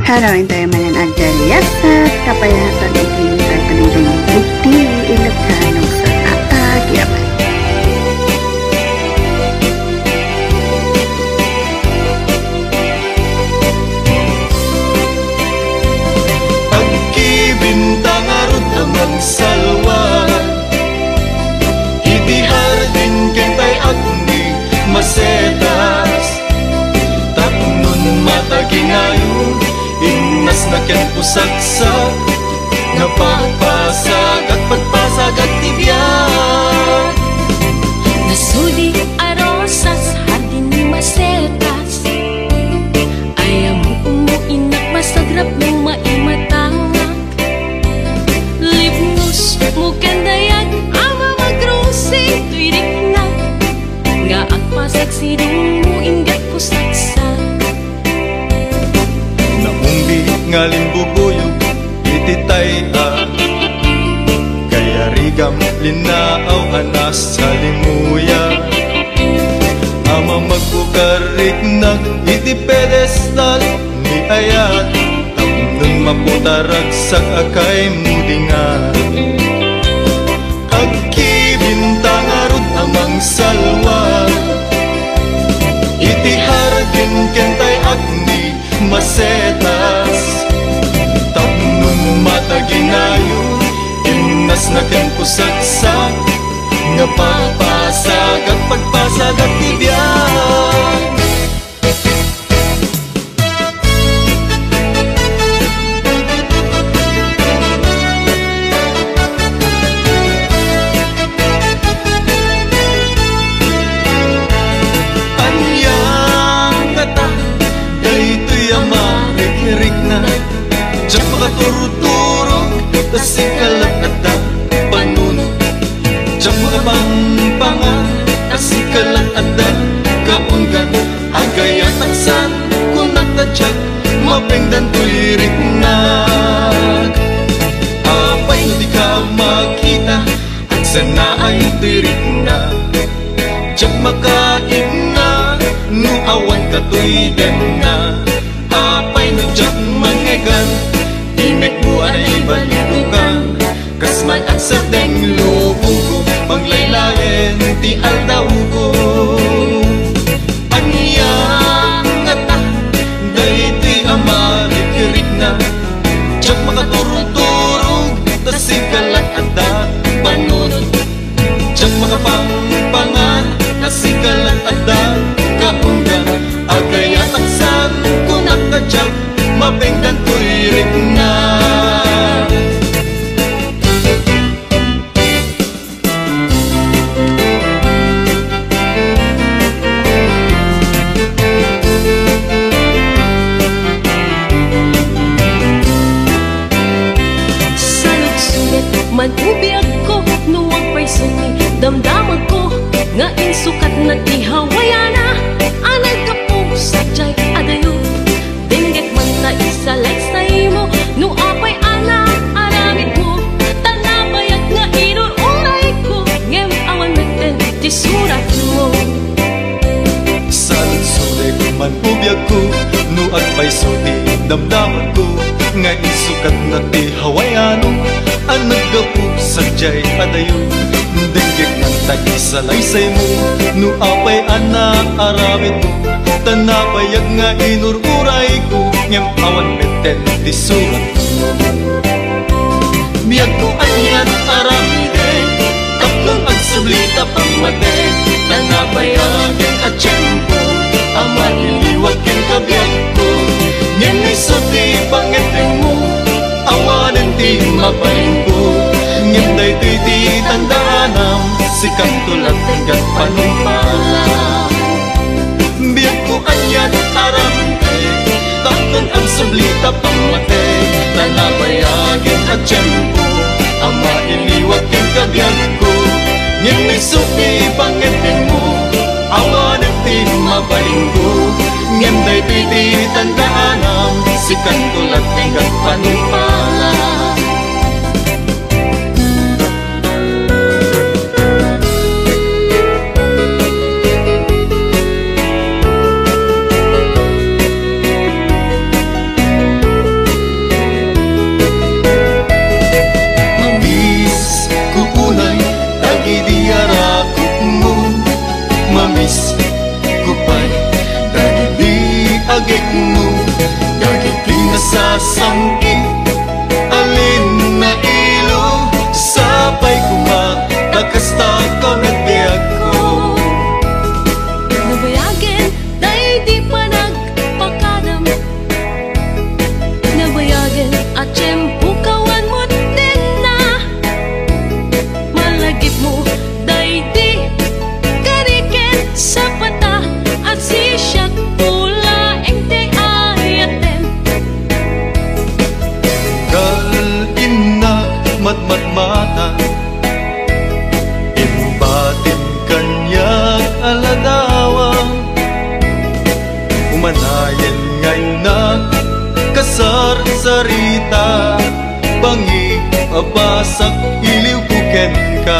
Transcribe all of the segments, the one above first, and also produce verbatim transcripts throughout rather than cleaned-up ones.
Harawin tayo manan agdariasat, kapayatan o kinitay panirong bukti, ilagtanong sa atagyaman. Pagkibintang arot amang salwa, itihar din kentay agni masetas, tapnon mataginayon, inas na ken pusaksak, napagpasag at pagpasag at tibyan. Nasudi arosas hardin ni masetas, ayam umuinak masagrap ng maimatangak, libnus mukan dayag ama magrusing tuirik na, nga ang pasag sidong mo ingat pusaksak. Namumbi ngalin bubuyog ititay a, kaya rigam linaaw anas sa limuya, ama magbukarik nag iti pedestal ni ayat, tapnon maputarag sa akay mudingan. Agkibintang arod amang salwa, itihar din kentay agni masetas, tapnon mataginayon, inas na ken pusaksak, nga papasag at pagpasag at tibyan. Diyak makaturuturo, tasikalat at panunod. Diyak makapangpangan, tasikalat at kaungan. Agay at aksan, kunat at diyak, mapengdan tuirik nag. Apay di ka makita, at sana ay tuirik na. Diyak makain na, nuawan ka tuiden na. Apay no diyak mangegan, imek mo ay balito ka, kasman at sa deng lubong ko, panglaylayan ti aldaw ko. Anyang ata, dahiti amarikirik na, diyak makaturog-turog, tasikalat at da panunod. Diyak makapangpangan, tasikalat at da kaungan. Agay at aksan, kunat na diyak, mapengdan tuirik na. Salut-sulit man ubiyag ko, nuwag pa'y suni damdamag ko, nga insukat na ti hawayana, anay ka po sadyay adayo. Dinggit man ta isalay sa imo, no apay ana aramid mo, tanabayag nga inururay ko, ngem awan meten ti surat mo. Salut-sulit man ubiyag ko, nuag pa'y suti damdaman ko, nga isukat na ti hawayano, ang naggapu sadyay adayo. Dinggit man ta isalay sa imo, no apay ana aramid mo, tanabayag nga inururay ko, ngem awan meten ti surat mo. Biyag ko anyan aramide, tapnon ang sublita pangmate, tanabayagin at tiyempo, ama iliwag ken kabiyag ko, ngem isuti pangeteng mo, awanen ti mapaling ko, ngem daytoy ti tandanam, sikang tulat tingkat panumpalam. Biyag ko anyan aramide, tapnon ang sublita pangmate, tanabayagin at tiyempo, ama iliwag ken kabiyag ko, ngem isuti pangeteng mo, awanen ti mapaling ko, ngem daytoy ti tandanam, sikang tulat tingkat panumpalam. sarsarita bangi abasak iliw kuken ka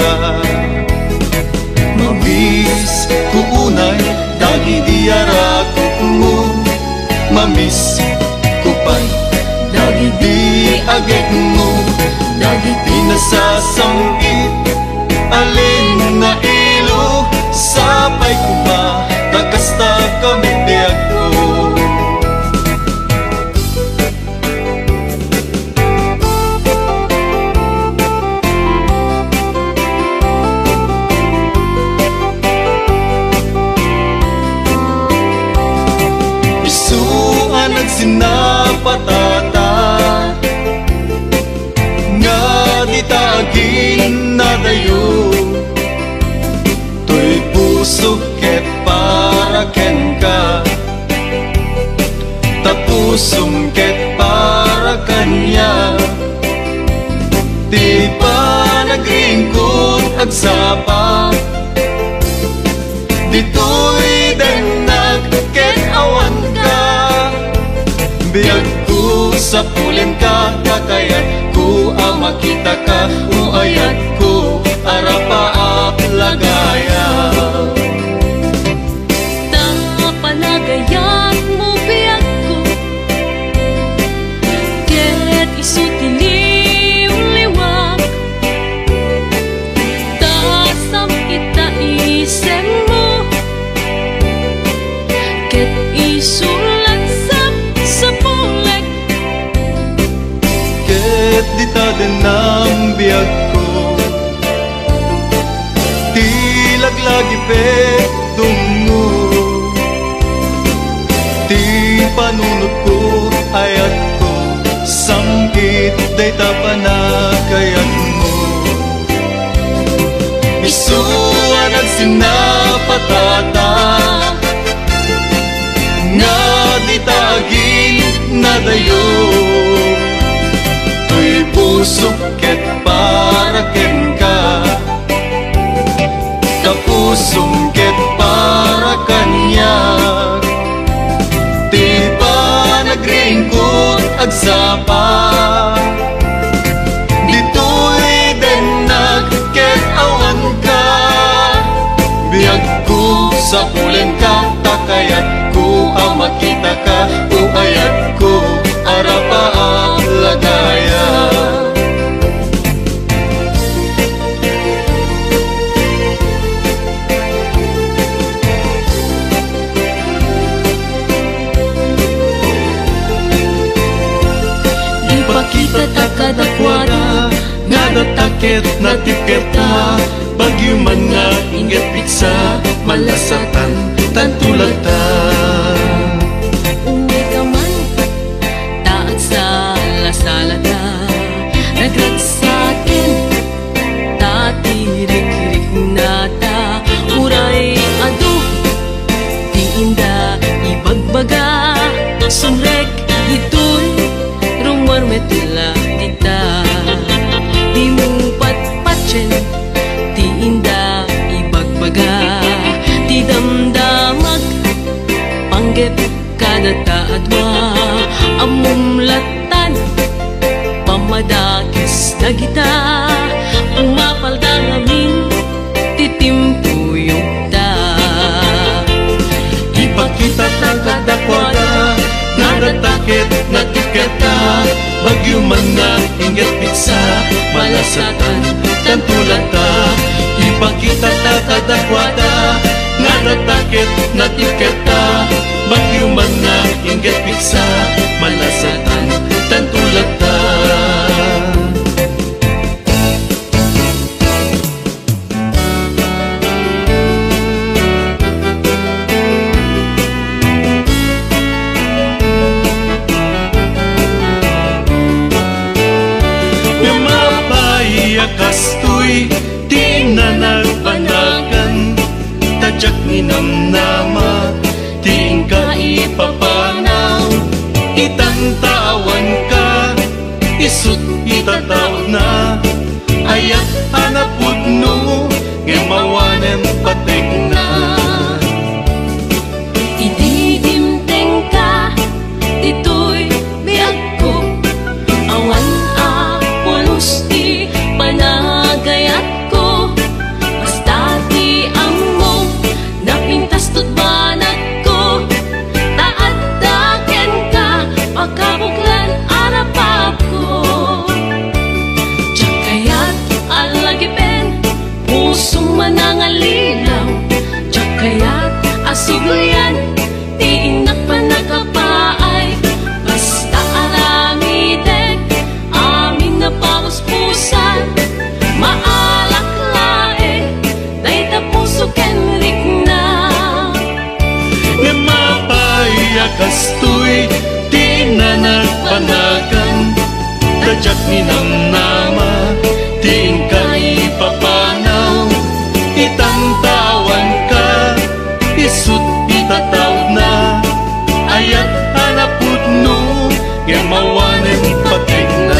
mamis kuunay dagi diara kumu mamis kupan dagi di agek mo dagi pinasasangit alin na ilo sapay kuma takasta kami biag ko sinapatata nga ditagin na dayo to'y puso ket para ken ka tapusong ket para kanya di pa nagringkod agsapa dito'y denag ket awan ka biyag ko sa pulen ka kakayat ko ang makita ka uayat ko arapaap lagaya panagayan mo biyag ko ket isutiliw liwag tasam kita isem mo ket isulat sa puleg ket ditaden ng biyag ko tilaglagi pek dungo ti panunod ko ayat ko sangkit day tapanagayat mo isuan at sinapatata nga ditagin na dayo to'y puso ket para ken ka kapusong ket para kanya di pa nagringkod agsapa dito'y denag ket awan ka biyag ko sa pulen ka takayat ko ang makita ka uayat ko arapaap lagaya ipakita takadakwada nga natakit na tipeta bagyo man nga ingat pitsa malasatan tantulatan uwi ka man taat sa lasalata nagragsakin tatirik-rik nata uray adu di inda ibagbaga sumrek ito'y rumarmetula dita di mo patpatchen di inda ibagbaga di damdamag panggep kada taadwa amumlatan pamadakis na kita umapalda ngamin titimpuyog ta ipakita takadakwada nga natakit na tiketa bagyo man nga ingat pitsa malasatan tantulata ipakita takadakwada nga natakit na tiketa bagyo man nga ingat pitsa malasatan tantulata kastoy di na nagpanagan tadyak ni namnama di ka ipapanaw itantawan ka isut itataw na ayat anapud no ngemawanen patek na ididimteng ka dito'y biag makabuklan arapap ko. Diyak kaya't alagipen, pusong manangalilaw. Diyak kaya't asuglayan, tiinak pa nakapaay. Basta aramidek, amin na pauspusan. Maalak lae, day tapuso kenrik na. Nga mapayakas tuy, di na nagpanagan. Tadyak ni nam nama, di kay papanaw. Itantawan ka, isut itatawd na. Ayat hanaput no, nga mawanan patik na.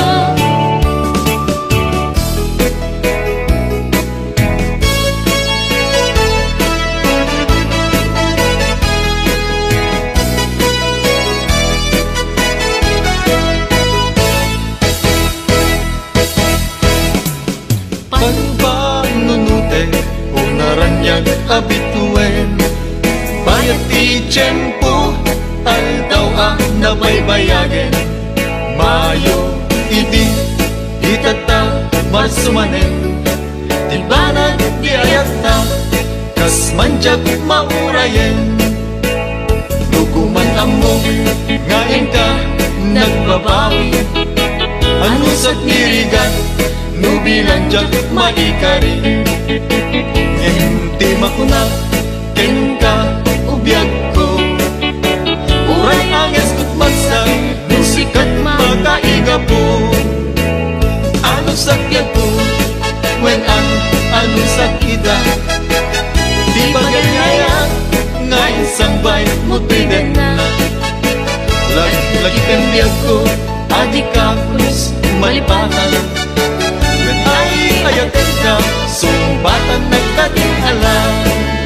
Pagbanunute, unaranyag abituen. Bayat ti tiyempo, aldaw ang nabaybayagen. Mayo, idi, itata, masumanen. Di banag, di ayata, kas manjag maurayen. Luguman among, ngayon ka, nagbabawi. Ano sa nirigan, nubilanjag maikari. Ngenti makuna, ken ka ubiyag ko. Uray anges kut magsag, nusikat makaiga po. Ano sakyan po, when an ano sakita. Di ba ganyaya, nga isang bay mo piden na. Lagi kanbiyag ko, adik ka plus malipatan. When ay ayatin ka, sumbatan nagdating alam.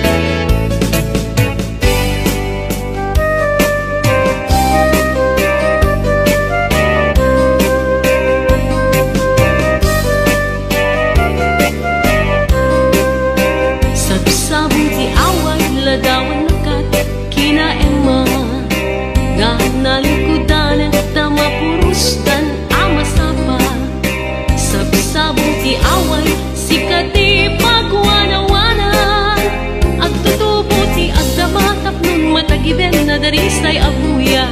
Sabsabong ti away, ladawan nakat, kinaema. Nga nalikudan, tamapurustan, amasapa. Sabsabong ti away, sikati pagwanawanan. Agtutubo ti agdamatap nun matagiben na darisay abuya.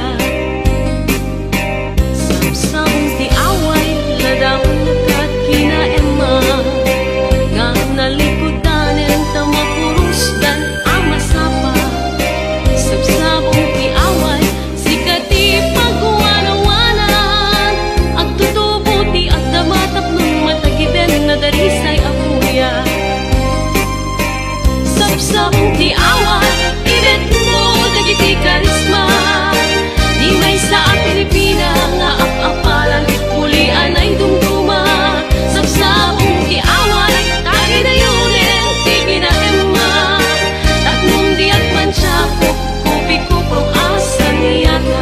Sabsabong ti away, ladawan nakat, kinaema. Nga nalikudan, tamapurustan, amasapa. Sabsabong ti away, sikati pagwanawanan. Agtutubo ti agdamatap nun matagiben na darisay abuya. Sabsabong ti away, idet mo dagiti karisma. Di may sa Pilipina nga ap-apalan, pulian ay dumduma. Sabsabong ti away, tagi na yunin, tigi na emma. Tatnong diat man siya, kupi ko prong asa niya ka.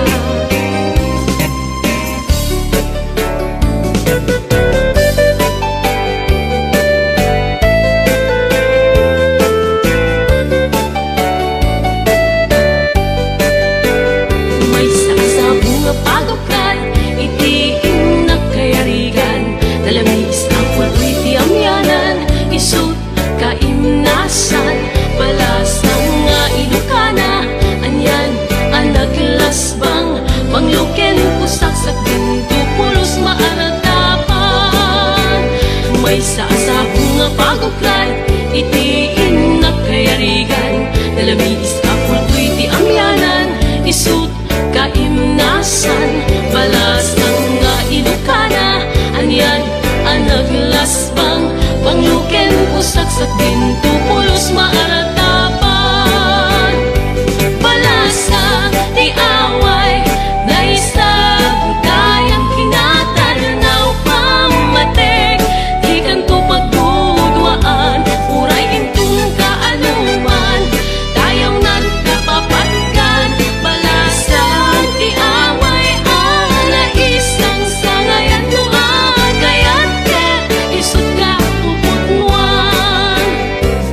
May saasabong nga pagukad, itiin na kayarigan. Dalamis ang pulwi ti amyanan, isut kaimnasan. Balasang nga ilukana, anyan ang naglasbang. Pangluken pusaksak dinto pulos maaratapan. May saasabong nga pagukad, itiin na kayarigan. Dalamis ang pulwi ti amyanan, isut kaimnasan. Balasang nga ilukana, anyan ang naglasbang. Pangluken pusaksak dinto pulos maaratapan. Balasang ti away, na isa budayang kinatanaw pamatek. Di kanto pagdudwaan, uray intong kaanuman. Tayaw nagkapapatkan, balasang ti away, ang naisang sangayan mo agayat ka. Isut ka uputnuan.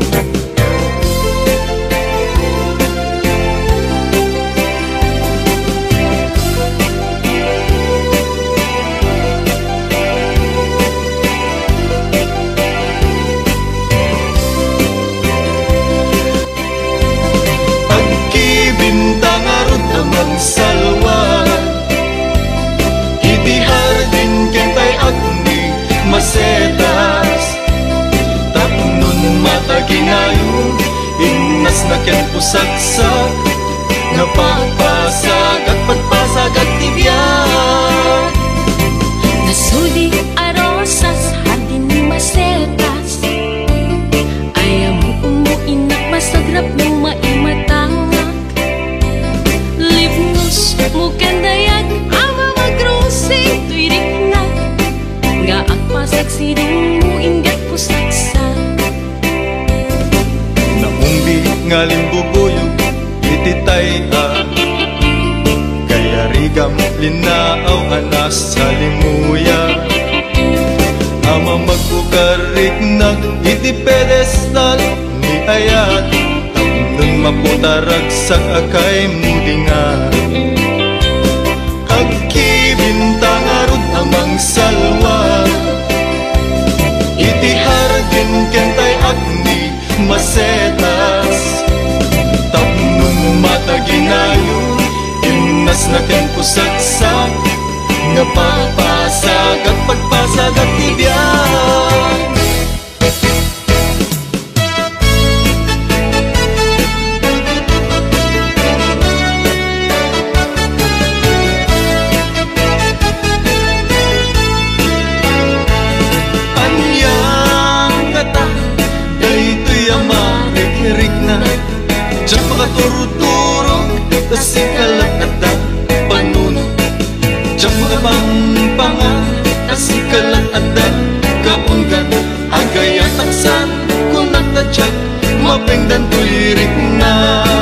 pusaksak nga pagpasag at pagpasag at tibiyag. Nasudi a rosas, hardin masetas, ayaw mo umuinak, masagrap mo maimatangak. Libnos mo kandayag, ama magrusing tuirik na, nga ang pasag sidong mo ingat pusaksak. Naumbi nga limbubuyog ititay a, kaya rigam linaaw anas sa limuya. Ama magbukarik na iti pedestal ni ayat, tapnon maputarag sa akay mudingan. Agkibintang arod amang salwa, iti hardin kentay agni masetas, tapnon mataginayon imnas na ken pusaksak nga pagpasag at pagpasag at tibiyag. Anyang kata daytoy ama rikirik na, diyan makaturuturo kasi kalat at panunod, diyan makapangpangan kasi kalat at kaungan. Agay at taksan kung nagtadyak mapengdan tuirik na,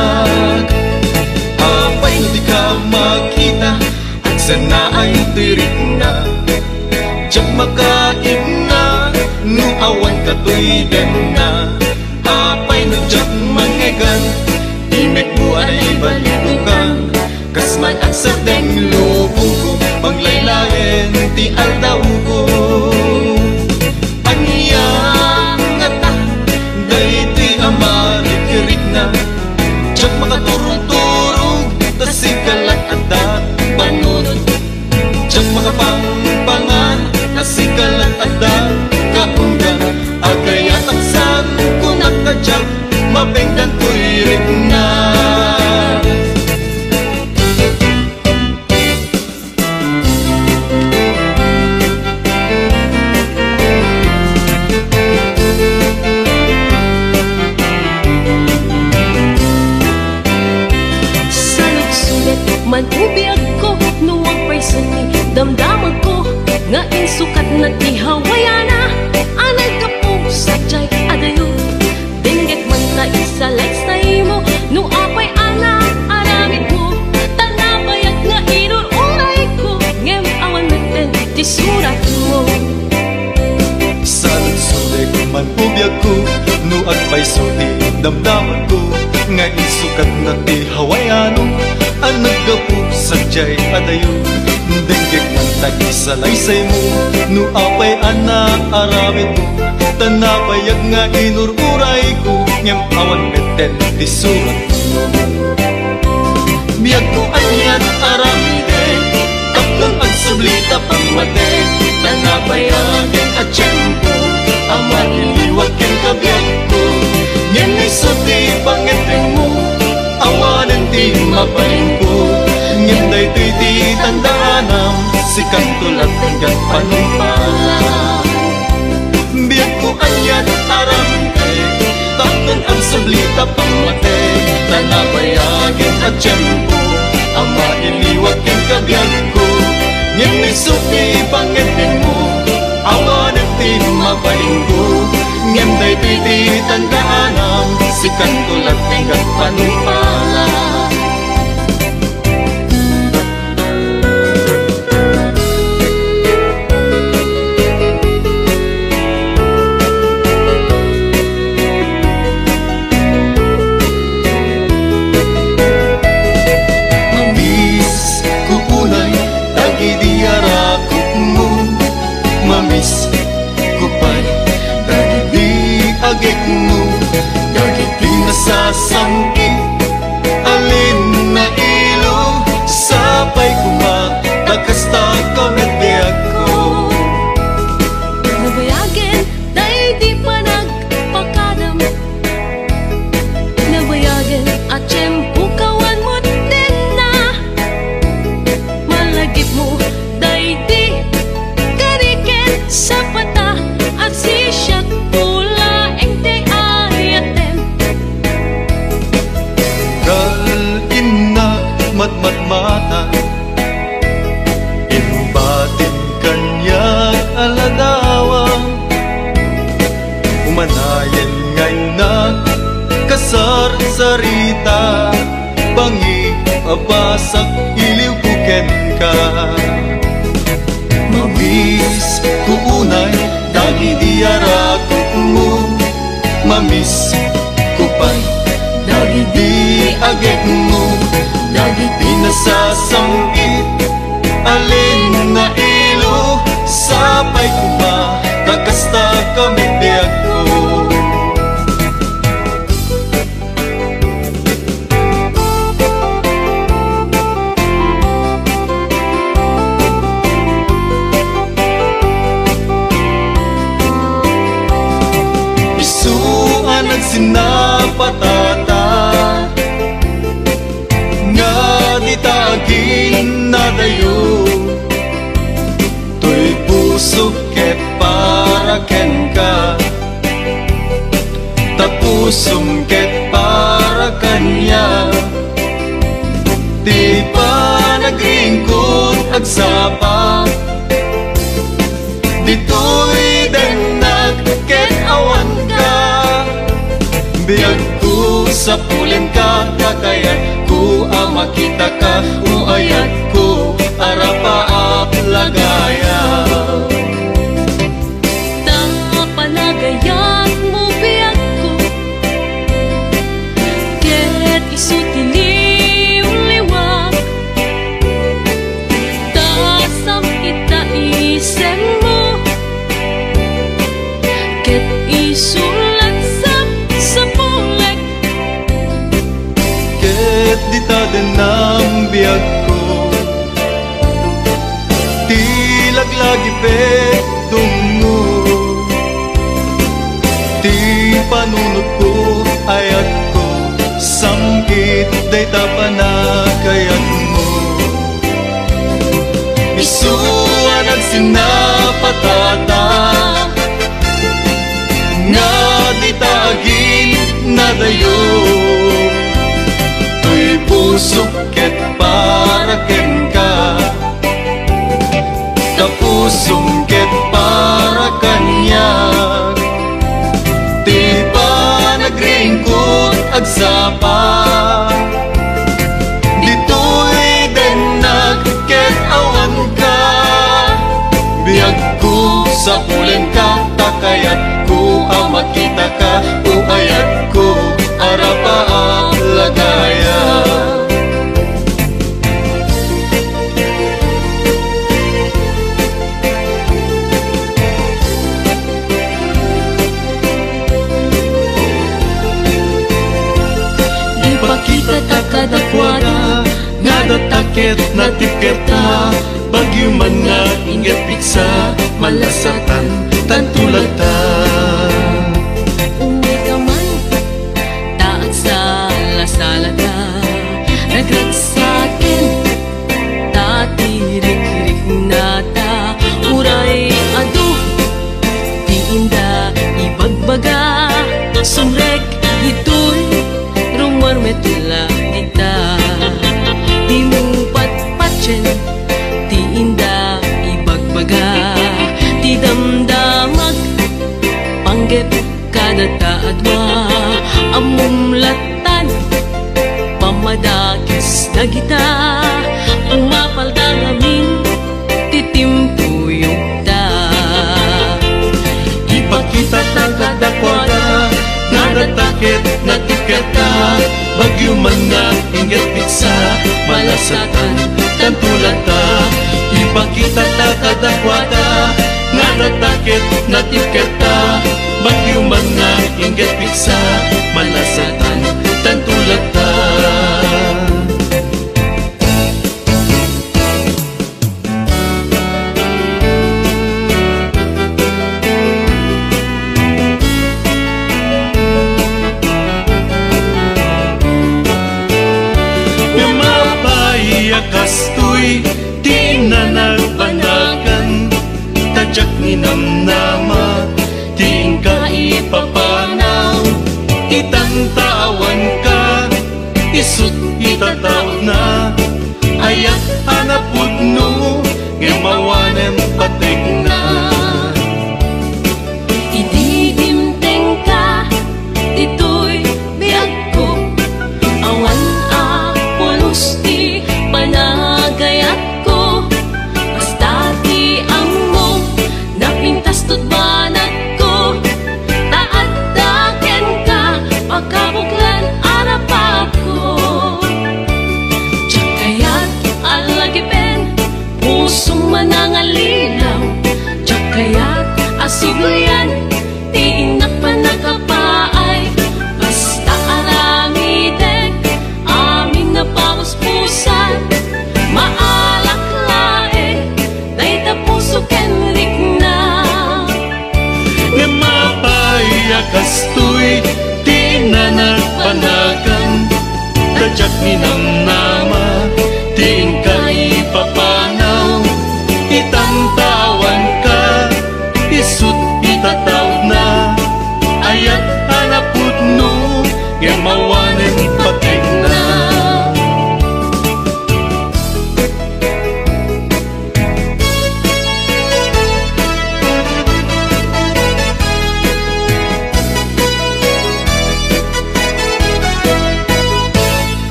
apay no di ka makita at sana ay tuirik na. Diyak makain na no awan ka tuiden na, apay no diyak mangegan imek mo ay balinukan. Kasman at sa deng lubong ko panglaylayan ti aldaw ko. Anyang ngata daytoy ama rikirik na, diyak makaturog-turog tasikalat at dat panunod, diyak makapangpangan tasikalat at dat kaunggan. Agay at aksan kung nagtadyak mapengdan tuirik na. Man ubiyag ko, nuwang pa'y suti, damdamag ko, nga insukat na tihawayana, anay ka po sa jay adayo. Dinggit man ta isa likes na imo, no apay ana, aramid mo, tanabayag nga inururay ko, ngem awan meten, ti surat mo. Salut-sulik man ubiyag ko, no agpay suti, damdaman ko, nga insukat na tihawayano, ang naggapu sa jay adayo. Dinggit man tag-isalaysay mo, no apay ana aramid mo, tanabayag nga inururay ko, ngem awan meten di surat mo. Biyag ko anyan aramide, tatlong ang sublita pamate, tanabayagin at tiyempo, ama iliwag ken kabiyag ko, ngem isuti pangeteng mo, awanan ti mapaling ko. Ngem daytoy ti tandanam, sikat tulad tingkat panumpala. Biyag ko anyan aramide, tatlong ang sublita pamate, tanabayagin at tiyempo, ama iliwag ken kabiyag ko, ngem isuti pangeteng mo, awanan ti mapaling ko. Ngem daytoy ti tandanam, sikat tulad tingkat panumpala. Mamis kukunay dagi diarakot mo, mamis kupay dagi di agik mo, dagi di nasasangkit ali aladawa umanayan ngay na kasar sarita bangi abasak iliw kuken ka mamis kuunay dagi diara mo mamis kupay dagi di agek mo dagi di nasasambit alin na ilo sapay kuma kakasta kami biyak ko isuan ang sinapatata nga di tagin na dayo tuy puso ket para ken ka tapusum ket para kanya di pa nagringkod agsapa dito'y denag ket awan ka biyag ko sa pulen ka kakayat ko ang makita ka uayat ko arapaap lagaya panagayat mo biyag ko ket isutiliw liwak tasam kita isen mo ket isulat sa sa pulek ket di tadenam biyag ko tilaglagi pet dungo di panunod ko ayat ko samgit day tapanagayan mo isuan ang sinapatata nga di tagin na dayo tuy puso ket para ken ka kapusong ket para kanya di pa nagringkod agsapa dito'y denag ket awan ka biyag ko sa pulen ka takayat ko ang makita ka uayat ko arapa ang lagaya kita takadakwada nga datakit na tipkerta bagyo man nga inget piksa malasatan tantulata uwi ka man taag sa lasalata nagagsakin tatirik-rik nata uray adu di inda ibagbaga sumrek ito'y rumor metula kita di mo patpatchen di inda ibagbaga di damdamag panggep kada taadwa amumlatan pamadakis na kita umapalda ngamin titimpuyog ta ipakita takadakwada nga datakit na tipkerta bagyo man nga inget piksa malasatan tantulata ipakita takadakwada nga datakit na tipkerta bagyo man nga inget piksa malasatan tantulata kastoy di na nagpanagan tadyak ninamnama di ka ipapanaw itantawan ka isut itatawag na ayat hanapod no ngemawanem patig na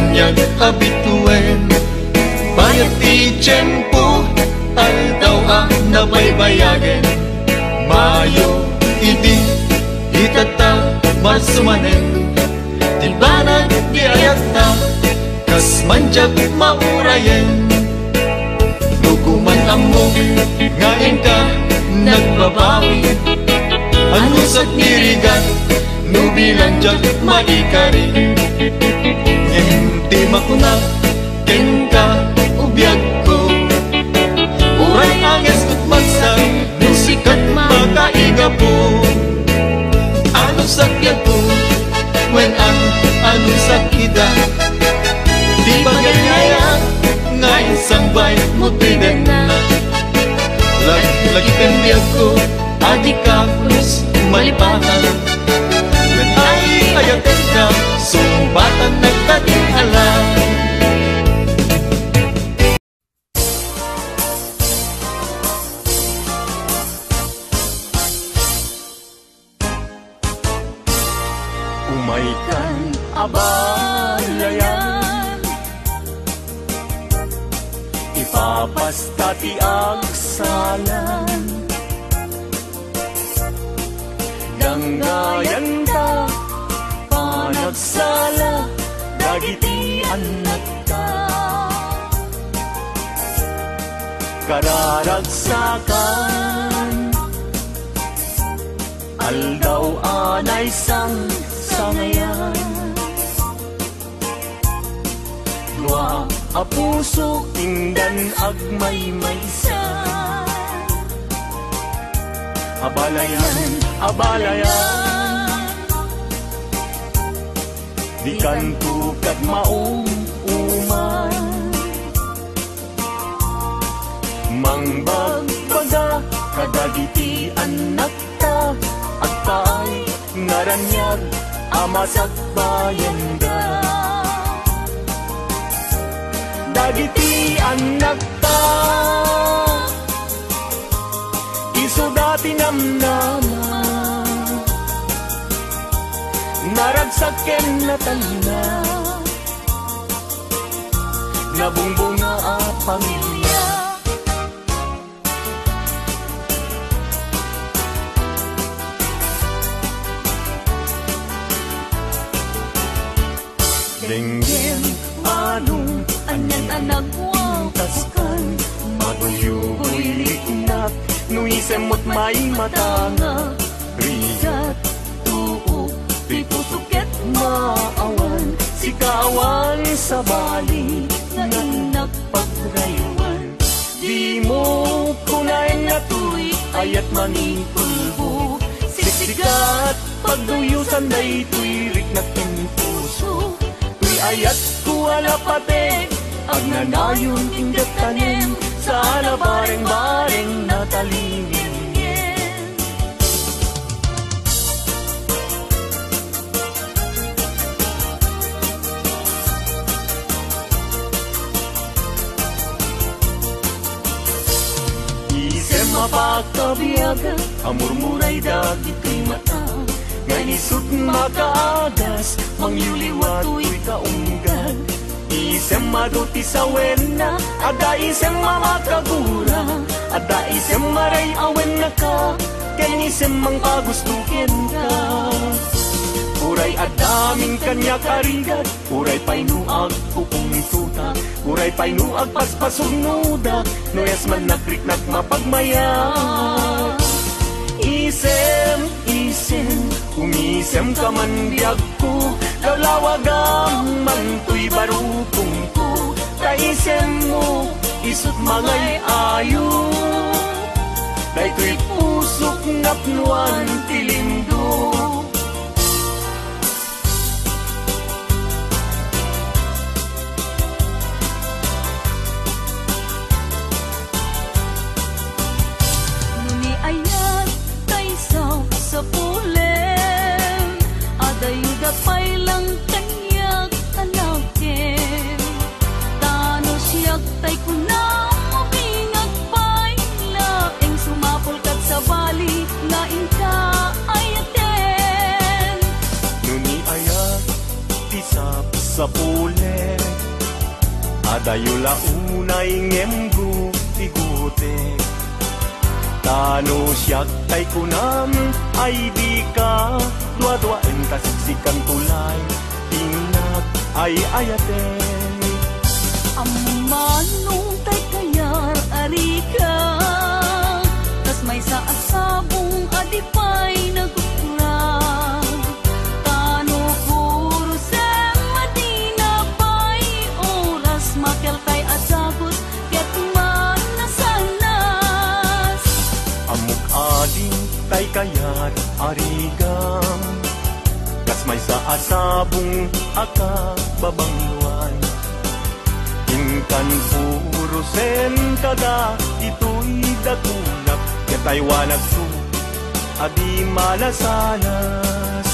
kanyang abituen. Bayat ti tiyempo, aldaw ang nabaybayagen. Mayo, idi, itata, marsumanen. Di banag, di ayat na, kas manjag maurayen. Nukuman amok, ngayon ka, nagbabawi. Ano sa kirigan, nubilang jag maikari. Ngenti makuna, kenta ubiyag ko. Uray anges kut magsang, nusikat makaiga po. Ano sakyan po, when ang ano sakida. Di ba ganyaya, ngayon sangbay mo tiden na. Lagi pendiag ko, adik kapus malipatan. When ay ayatin ka, sumbatan nagtatinghalan. Umaikan abalayan, ipapastati ang salan. Ganggayan ka, panagsala, dagiti anak ka. Kararagsakan, aldaw anay sang sangayan. Dua a puso, ingdan agmay maysa. Abalayan, abalayan, di kan tukad maong uman. Mangbagbaga, kadagiti anak ta, at taay ngaranyag, amasak bayan da. Dagiti anak ta, iso dati namnama, naragsaken na tanda, nabungbunga a pamilya. Denggem anong anyan anak wang taskan, maguyugoy liknak, nuisemot may matanga. Rigat, tuo, di pusuket maawan, sikawan sa bali, nganak pagraywan. Di mo kunain na tuy, ayat maning pulbo, siksikat, pagduyusan day tuy, riknak ng puso. Tuy ayat kuwala pate, ag nanayon ingat tanim, sana bareng-bareng natalingin. Isem mapakabiyaga, amurmuray dagit kay mata,ganisut makaagas, mangyuliwat tuy kaunggan. Isem maduti sa wena, ada isem mamakagura, ada isem maray awen na ka, ken isem mang pagustukin ka. Uray adaming kanya karigat, uray painuag pupong tuta, uray painuag paspasunuda, noyas man nakriknak mapagmaya. Isem, isem, umisem ka man biyag ko, kalawagam man tuy barupong ko. Kaisem mo, isut mangay ayo, day tuy pusok napnuan tilindo. Nuni ayat kaysa sa pulen, adayuda pailang kanyak anakin. Tano siyak tay kunang mabingag paila, eng sumapol kat sa bali, lain ka ayaten. Nuni ayat, tisap sa pule, adayo launay ngemgu tigutek. Tano siyak tay kunam ay di ka dua-duaen kasiksikan tulay tingnak ay ayaten. Amanong tay kayar ari ka, tas may sa asabong adipay nagukura. Tano puro sem madina pay oras makel tay asagot ket man nasanas. Amok ading tay kayar arigam, kas may sa asabong aka babangluan. Ingkan puro sen kada ito'y dakunap, ketay wanag su adi malasanas.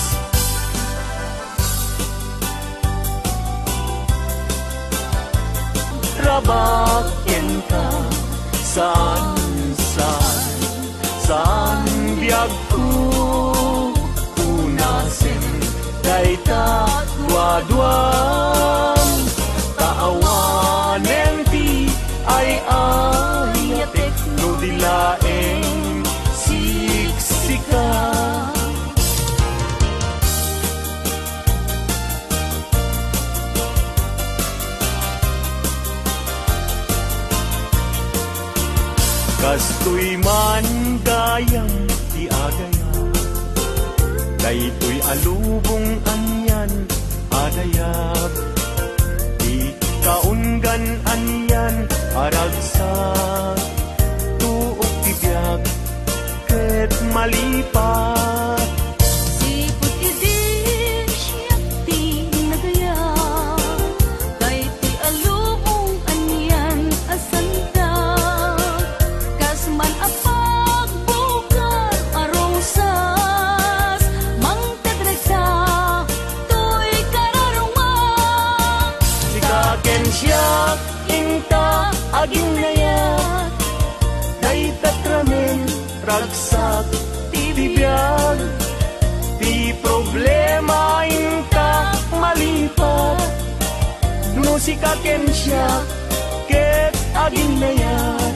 Rabaken ka saan saan saan biyag ko unasen day ta dua-duam taawanen ti ay ayatek no dilaeng siksika. Kastoy man gayang ti agaya, daytoy alubong anyan adayab. Di kaunggan anyan aragsak, tuok tibiyag ket malipat. Sipot idin siyak ti nagaya, daytoy alubong anyan asanta. Kasman apag bukar arosas, mangkadragsa to'y kararumang. Sikaken siyak inta aging nayat, day tatramen ragsak tibiyag. Di problema inta malipat, no sikaken siyak ket aging nayat.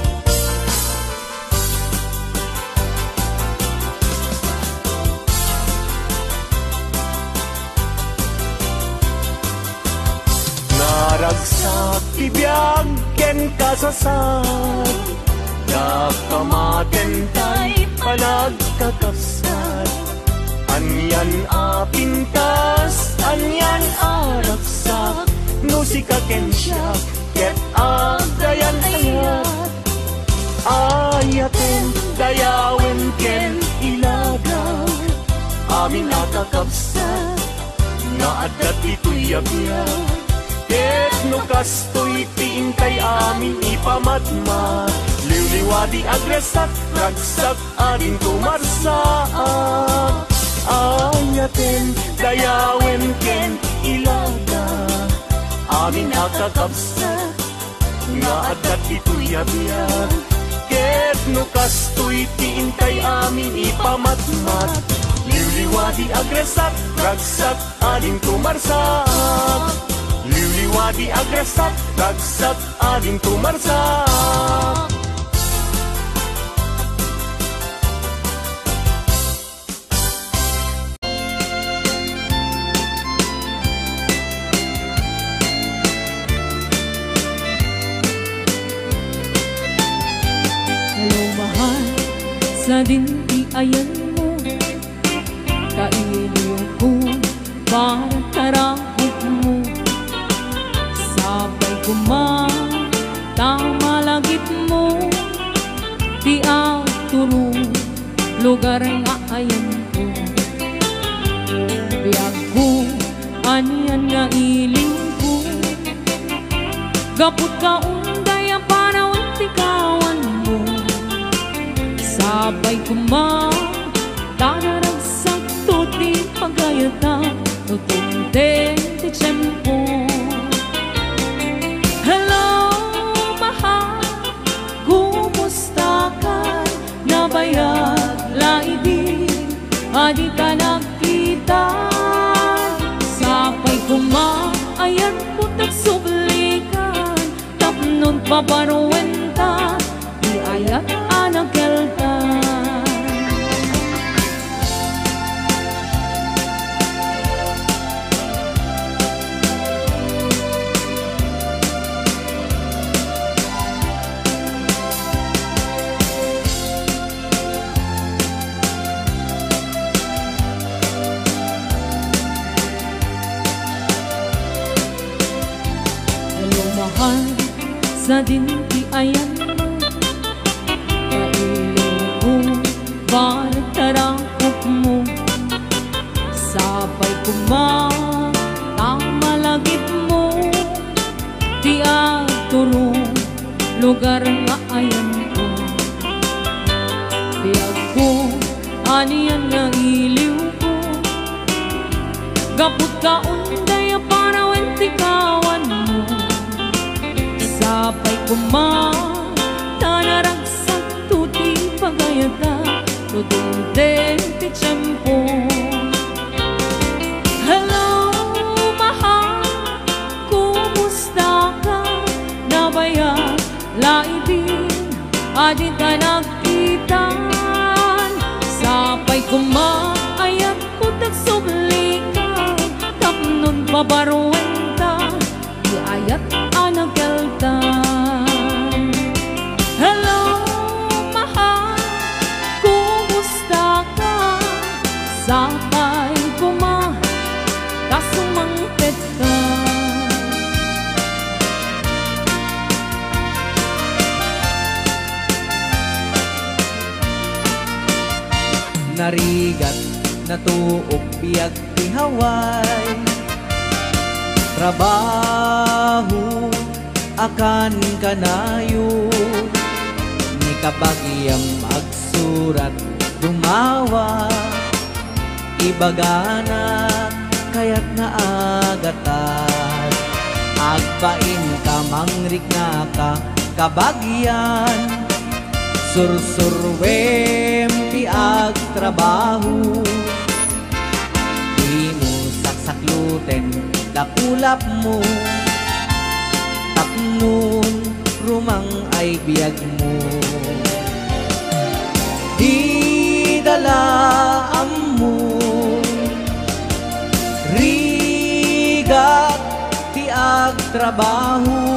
Naragsak tibiyag ken kasasad, yakamaten tay panagkakapsat. Anyan apintas, anyan aragsak, no sikaken siya ket agayan ayat. Ayaten dayawen ken ilagaw, amin nakakapsat, nga adat ito'y abiyag. Ket no kastoy tiintay amin ipamatmat, liwliwadi agresak ragsak adin tumarsak. Ayaten dayawen ken ilaga, amin nakakapsat, nga adat ito'y abiyag. Ket no kastoy tiintay amin ipamatmat, liwliwadi agresak ragsak adin tumarsak. Liwliwadi agresak ragsak adin tumarsak. Hello mahal, sa dinti ayan mo, kailiw ko para karahot mo. Sabay kumata malagip mo, di turo lugar nga ayan ko. Biyag ko, anyan nga iling ko, gapot ka unday ang panahon tikawan mo. Sabay kumata naragsak to di pagayatan, tutunte ti tiyempo. Hello, mahal, kumusta ka? Nabayag laibig, adi ka nakita. Sapay kung kumaayat putak sublikan tapnon paparuwenta di ayat anak kelta. Mahal sa dinti ayan mo, kailin ko bartarangkop mo, sabay kumang tamalagip mo, di agturo lugar nga ayan ko. Di ako aniyan na iliw ko, gapot ka unday para wentikawan mo. Sabay kumang tanaragsak tuti pagayata Tudungden ti tiyempo. Hello, mahal, kumusta ka? Nabaya, laibin, adi ka nagkitan. Sabay kumaayat putak sublikan tapnon pabaruwenta di ayat anak keltan. Hello, mahal, kumusta ka? Sabay kuma, kasumangkit ka. Narigat na tuok biyag ti Hawaii, trabaho akan kanayo, ni kabagyam agsurat dumawa, ibagana kayat na agatan, agpain ka mangrik na ka kabagyan, sursurwem ti agtrabaho, di mo saksakluten dakulap mo, tapnon rumang ay biyag mo. Di dalaam mo rigat ti agtrabaho,